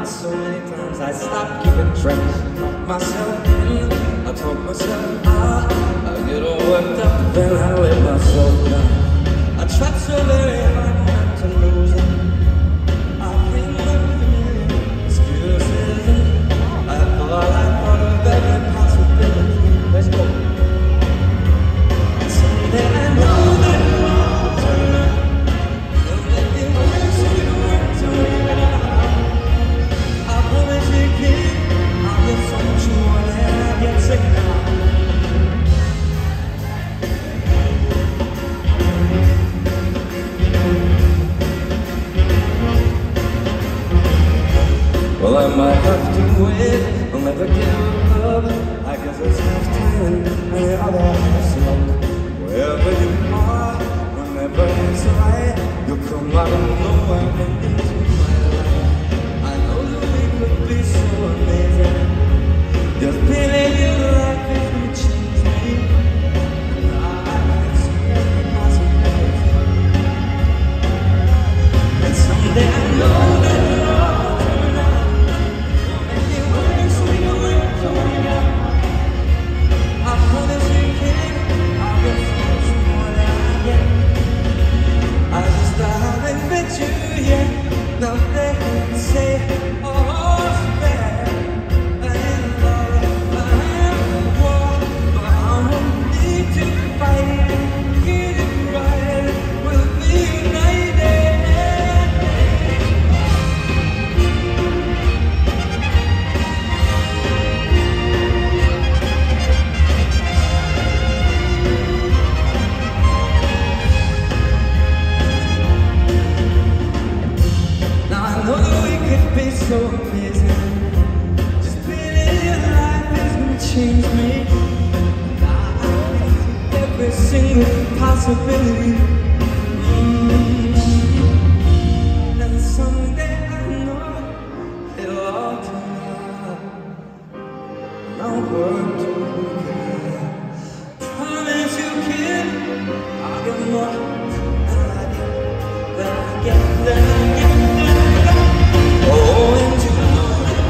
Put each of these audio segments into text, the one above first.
So many times I stopped keeping track of myself. I told myself I get all worked up, then I let myself down. I tried so very hard not to lose it. I bring my excuses. I thought of every possibility. Let's go. And someday I know that it won't turn out. You'll make it work, so you work to make it out. I promise you, kid, I'll get so much more than I get sick now. Well, I might have to wait, I'll never give up. I guess it's half talent and the other half luck. Wherever you are, whenever it's right, you'll come out of nowhere and into my life. I know that we could be so amazing. Just feeling your life if you change me. Now I can see every possibility. And someday I know that it'll all turn out. You'll make it work, so you work to make it out. I promise you, kid, I'll get so much more than I get. I just haven't met you yet. Now they can say, oh, it's bad. I ain't love, I am war, but I won't need to fight it. Get it right, we'll be united. Now I know that we could be so amazing. Just being in life is gonna change me. Now I can see every single possibility. And someday I know it'll all turn out. And I'll work together. Promise you, kid, I'll get more than I get, than I get, than I get. Oh, and you know that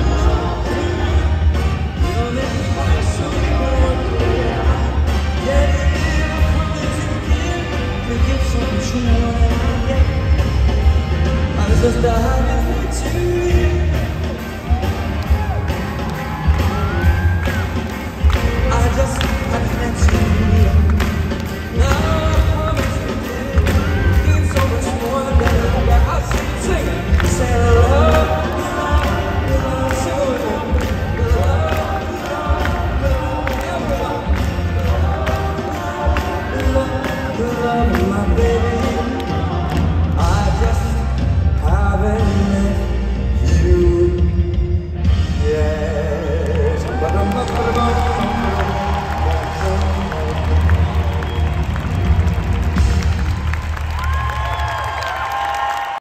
you'll make me work so you won't quit. Yeah, I promise you, kid, to give so much more than I get. I just haven't met you